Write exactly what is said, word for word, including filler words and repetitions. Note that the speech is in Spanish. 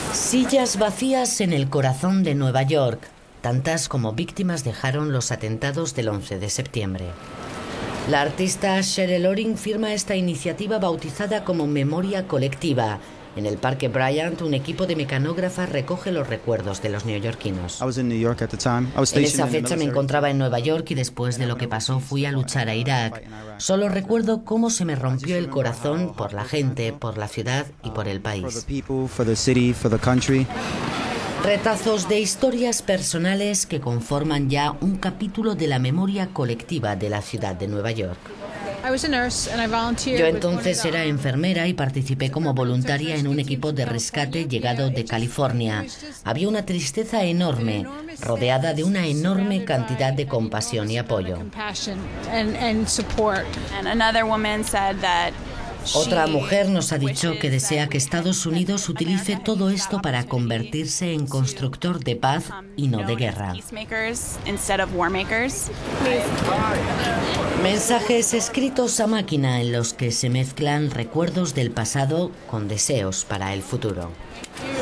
Sillas vacías en el corazón de Nueva York, tantas como víctimas dejaron los atentados del once de septiembre. La artista Cheryl Loring firma esta iniciativa bautizada como Memoria Colectiva. En el Parque Bryant, un equipo de mecanógrafas recoge los recuerdos de los neoyorquinos. En esa fecha me encontraba en Nueva York y después de lo que pasó fui a luchar a Irak. Solo recuerdo cómo se me rompió el corazón por la gente, por la ciudad y por el país. Retazos de historias personales que conforman ya un capítulo de la memoria colectiva de la ciudad de Nueva York. Yo entonces era enfermera y participé como voluntaria en un equipo de rescate llegado de California. Había una tristeza enorme, rodeada de una enorme cantidad de compasión y apoyo. Otra mujer nos ha dicho que desea que Estados Unidos utilice todo esto para convertirse en constructor de paz y no de guerra. Mensajes escritos a máquina en los que se mezclan recuerdos del pasado con deseos para el futuro.